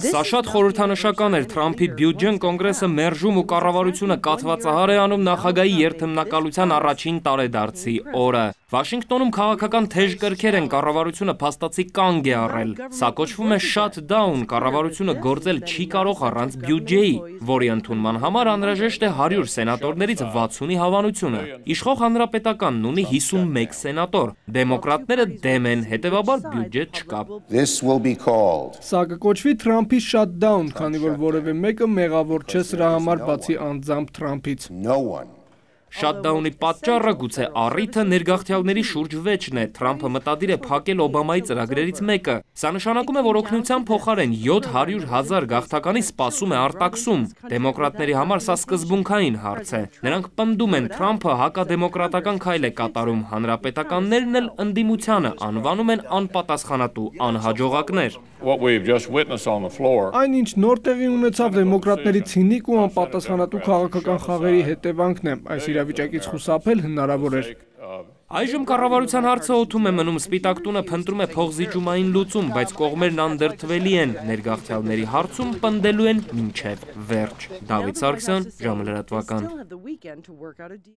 Սա շատ խորհրդանշական էր, Թրամփի բյուջեն կոնգրեսը մերժում ու կառավարությունը կաթվածահար է անում նախագահի երթմնակալության առաջին տարեդարձի օրը։ Վաշինգտոնում քաղաքական թեժ կրքեր են, կառավարությունը փաստացի կանգ է առել։ Սա կոչվում է shutdown, կառավարությունը գործել չի կարող առանց բյուջեի, որի ընդունման համար անհրաժեշտ է 100 սենատորներից 60-ի հավանությունը։ Իշխող հանրապետականն ունի 51 սենատոր, դեմոկրատները դեմ են, հետևաբար բյուջե չկա։ Սա կկոչվի Թրամփի shutdown, քանի որ որևէ մեկը մեղավոր չէ սրա համար բացի անձամբ Թրամփից։ Շատդաունի պատճառը գուցե առիթը ներգաղթյալների շուրջ վեճն է, Թրամփը մտադիր է փակել Օբամայի ծրագրերից մեկը։ Սա նշանակում է, որ օգնության փոխարեն 700,000 գաղթականի սպասում է արտաքսում։ Դեմոկրատների համար սա սկզբունքային հարց է։ Նրանք պնդում են, Թրամփը հակադեմոկրատական քայլ է կատարում, հանրապետականներն էլ ընդդիմությանը անվանում են անպատասխանատու անհաջողակներ։ Այն ինչ նոր տեղի ունեցավ դեմոկրատների ցինիկ ու անպատասխանատու քաղաքական խաղերի հետևանքն է, այս իրավիճակից խուսափել հնարավոր էր։ Այժմ կառավարության հարցը օդում է մնում, Սպիտակ տունը փնտրում է փոխզիջումային լուծում, բայց կողմերն անդրդվելի են, ներգաղթյալների հարցում պնդելու են մինչև վերջ։ Դավիթ Սարգսյան, ժամը լրատվական։